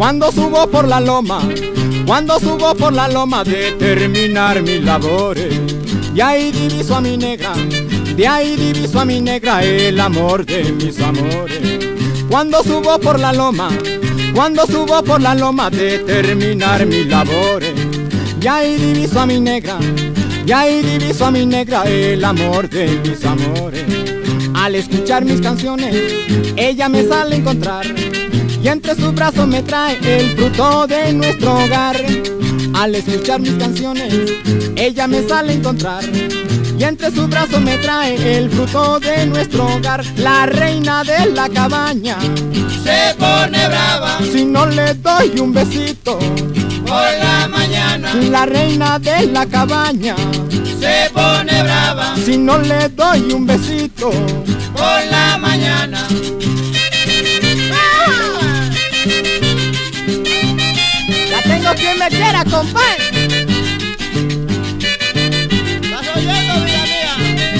Cuando subo por la loma, cuando subo por la loma de terminar mis labores, de ahí diviso a mi negra, de ahí diviso a mi negra el amor de mis amores. Cuando subo por la loma, cuando subo por la loma de terminar mis labores, de ahí diviso a mi negra, de ahí diviso a mi negra el amor de mis amores. Al escuchar mis canciones, ella me sale a encontrar y entre sus brazos me trae el fruto de nuestro hogar. Al escuchar mis canciones, ella me sale a encontrar y entre sus brazos me trae el fruto de nuestro hogar. La reina de la cabaña se pone brava si no le doy un besito por la mañana. La reina de la cabaña se pone brava si no le doy un besito por la mañana. La tengo quien me quiera, compadre. ¿Estás oyendo, vida mía?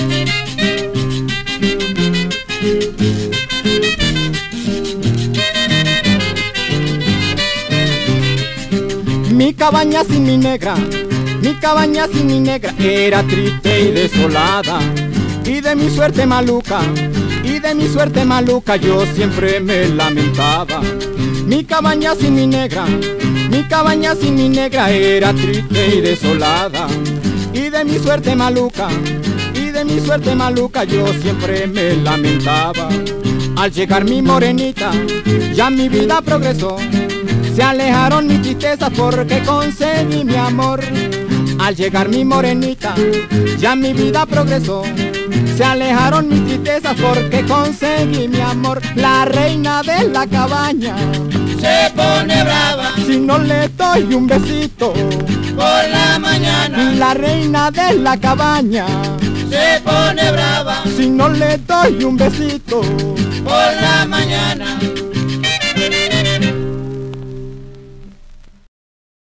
Mi cabaña sin mi negra, mi cabaña sin mi negra era triste y desolada. Y de mi suerte maluca, y de mi suerte maluca yo siempre me lamentaba. Mi cabaña sin mi negra, mi cabaña sin mi negra era triste y desolada. Y de mi suerte maluca, y de mi suerte maluca yo siempre me lamentaba. Al llegar mi morenita, ya mi vida progresó. Se alejaron mis tristezas porque conseguí mi amor. Al llegar mi morenita, ya mi vida progresó. Se alejaron mis tristezas porque conseguí mi amor. La reina de la cabaña se pone brava si no le doy un besito por la mañana. La reina de la cabaña se pone brava si no le doy un besito por la mañana.